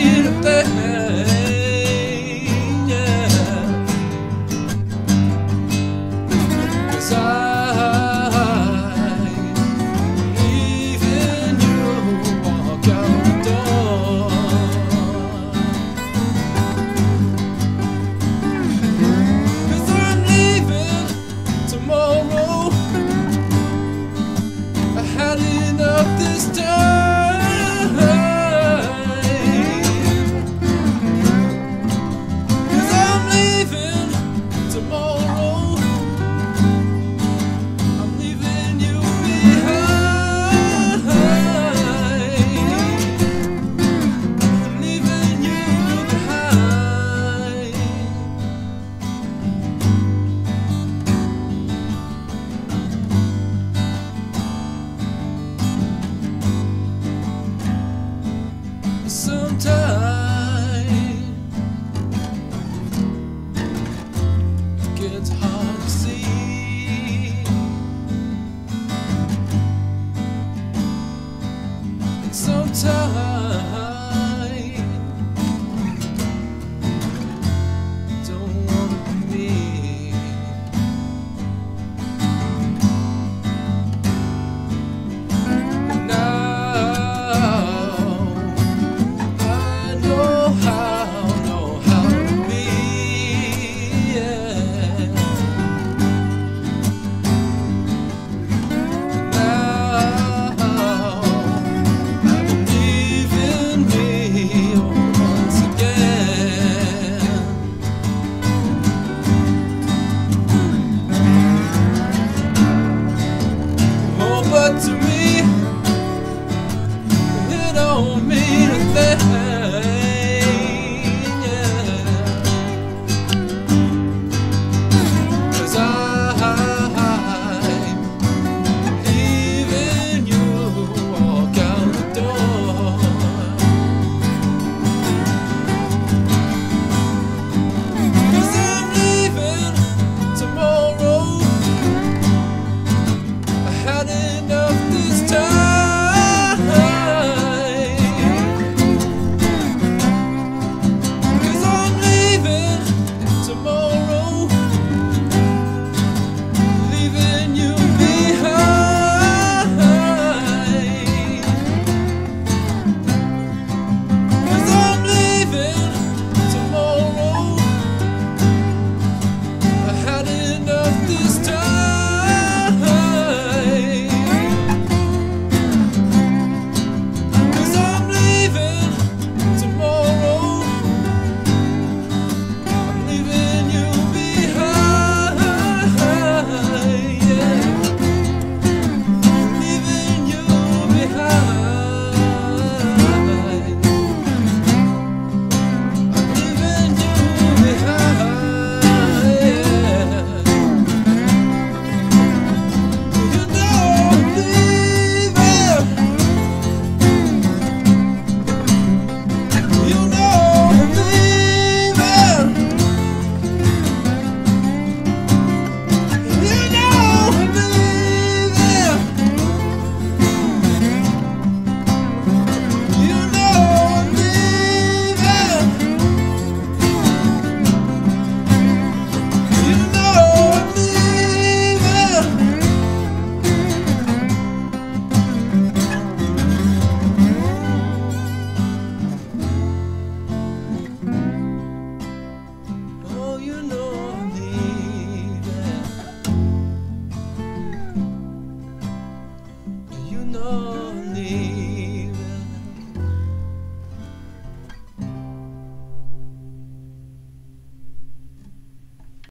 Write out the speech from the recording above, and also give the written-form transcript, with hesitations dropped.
mean a thing, yeah. 'Cause I'm leaving you, walk out the door. 'Cause I'm leaving tomorrow. I had enough this time. 'Cause I'm leaving tomorrow. I'm leaving you behind. I'm leaving you behind. Sometimes it gets hard to see, and sometimes don't wanna be me. And now I know how to be, yeah. Now I believe in me once again. Oh, but to me, it don't mean a thing, yeah. 'Cause I'm leaving you, walk out the door. 'Cause I'm leaving tomorrow. I had enough this time. 'Cause I'm leaving tomorrow. Leaving you behind. 'Cause I'm leaving tomorrow. I had enough this time. 'Cause I'm leaving tomorrow. I'm leaving you behind, yeah. Leaving you behind. I'm leaving you behind, yeah. You know I'm leaving. You know I'm leaving. You know I'm leaving. You know I'm leaving. You know I'm leaving. Oh, you know I'm leaving. You know I'm leaving.